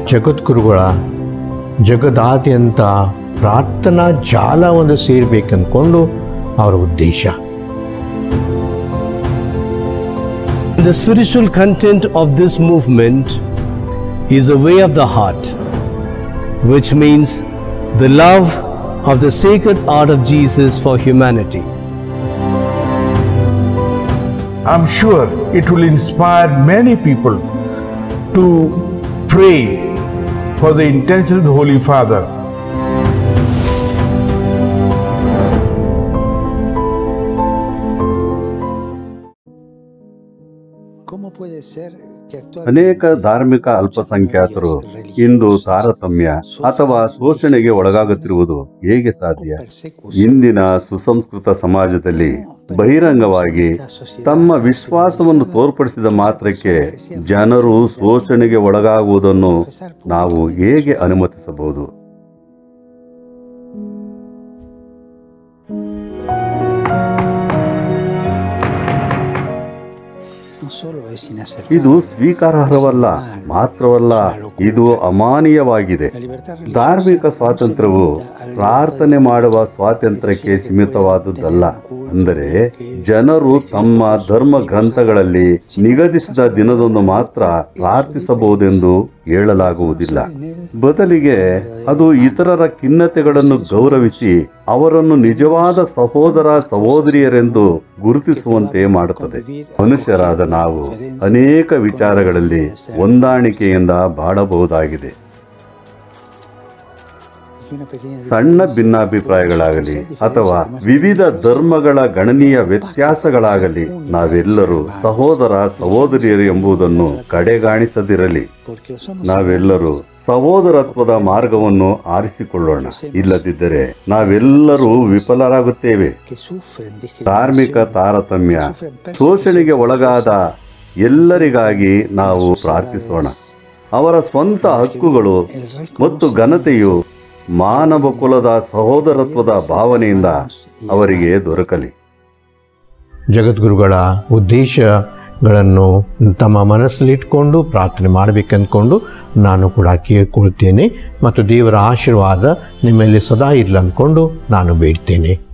ಜಗದ್ಗುರುಗಳ ಜಗದಾದ್ಯಂತ ಪ್ರಾರ್ಥನಾ ಜಾಲವನ್ನು ಸೇರಬೇಕಂದ್ಕೊಂಡು ಅವರ ಉದ್ದೇಶ. The spiritual content of this movement is a way of the heart, which means the love of the sacred heart of Jesus for humanity. I'm sure it will inspire many people to pray for the intention of the Holy Father. ಅನೇಕ ಧಾರ್ಮಿಕ ಅಲ್ಪಸಂಖ್ಯಾತರು ಇಂದು ತಾರತಮ್ಯ ಅಥವಾ ಶೋಷಣೆಗೆ ಒಳಗಾಗುತ್ತಿರುವುದು ಹೇಗೆ ಸಾಧ್ಯ? ಇಂದಿನ ಸುಸಂಸ್ಕೃತ ಸಮಾಜದಲ್ಲಿ ಬಹಿರಂಗವಾಗಿ ತಮ್ಮ ವಿಶ್ವಾಸವನ್ನು ತೋರ್ಪಡಿಸಿದ ಮಾತ್ರಕ್ಕೆ ಜನರು ಶೋಷಣೆಗೆ ಒಳಗಾಗುವುದನ್ನು ನಾವು ಹೇಗೆ ಅನುಮತಿಸಬಹುದು? ಇದು ಸ್ವೀಕಾರಾರ್ಹವಲ್ಲ, ಮಾತ್ರವಲ್ಲ ಇದು ಅಮಾನೀಯವಾಗಿದೆ. ಧಾರ್ಮಿಕ ಸ್ವಾತಂತ್ರ್ಯವು ಪ್ರಾರ್ಥನೆ ಮಾಡುವ ಸ್ವಾತಂತ್ರ್ಯಕ್ಕೆ ಸೀಮಿತವಾದುದಲ್ಲ. ಅಂದರೆ ಜನರು ತಮ್ಮ ಧರ್ಮ ಗ್ರಂಥಗಳಲ್ಲಿ ನಿಗದಿಸಿದ ದಿನದಂದು ಮಾತ್ರ ಪ್ರಾರ್ಥಿಸಬಹುದೆಂದು ಹೇಳಲಾಗುವುದಿಲ್ಲ. ಬದಲಿಗೆ ಅದು ಇತರರ ಖಿನ್ನತೆಗಳನ್ನು ಗೌರವಿಸಿ ಅವರನ್ನು ನಿಜವಾದ ಸಹೋದರ ಸಹೋದರಿಯರೆಂದು ಗುರುತಿಸುವಂತೆ ಮಾಡುತ್ತದೆ. ಮನುಷ್ಯರಾದ ನಾವು ಅನೇಕ ವಿಚಾರಗಳಲ್ಲಿ ಹೊಂದಾಣಿಕೆಯಿಂದ ಬಾಳಬಹುದಾಗಿದೆ. ಸಣ್ಣ ಭಿನ್ನಾಭಿಪ್ರಾಯಗಳಾಗಲಿ ಅಥವಾ ವಿವಿಧ ಧರ್ಮಗಳ ಗಣನೀಯ ವ್ಯತ್ಯಾಸಗಳಾಗಲಿ, ನಾವೆಲ್ಲರೂ ಸಹೋದರ ಸಹೋದರಿಯರು ಎಂಬುದನ್ನು ಕಡೆಗಾಣಿಸದಿರಲಿ. ನಾವೆಲ್ಲರೂ ಸಹೋದರತ್ವದ ಮಾರ್ಗವನ್ನು ಆರಿಸಿಕೊಳ್ಳೋಣ. ಇಲ್ಲದಿದ್ದರೆ ನಾವೆಲ್ಲರೂ ವಿಫಲರಾಗುತ್ತೇವೆ. ಧಾರ್ಮಿಕ ತಾರತಮ್ಯ, ಶೋಷಣೆಗೆ ಒಳಗಾದ ಎಲ್ಲರಿಗಾಗಿ ನಾವು ಪ್ರಾರ್ಥಿಸೋಣ. ಅವರ ಸ್ವಂತ ಹಕ್ಕುಗಳು ಮತ್ತು ಘನತೆಯು ಮಾನವ ಕುಲದ ಸಹೋದರತ್ವದ ಭಾವನೆಯಿಂದ ಅವರಿಗೆ ದೊರಕಲಿ. ಜಗದ್ಗುರುಗಳ ಉದ್ದೇಶಗಳನ್ನು ತಮ್ಮ ಮನಸ್ಸಲ್ಲಿಟ್ಕೊಂಡು ಪ್ರಾರ್ಥನೆ ಮಾಡಬೇಕಂದ್ಕೊಂಡು ನಾನು ಕೂಡ ಕೇಳ್ಕೊಳ್ತೇನೆ ಮತ್ತು ದೇವರ ಆಶೀರ್ವಾದ ನಿಮ್ಮಲ್ಲಿ ಸದಾ ಇರಲಿ ಅಂದ್ಕೊಂಡು ನಾನು ಬೇಡ್ತೇನೆ.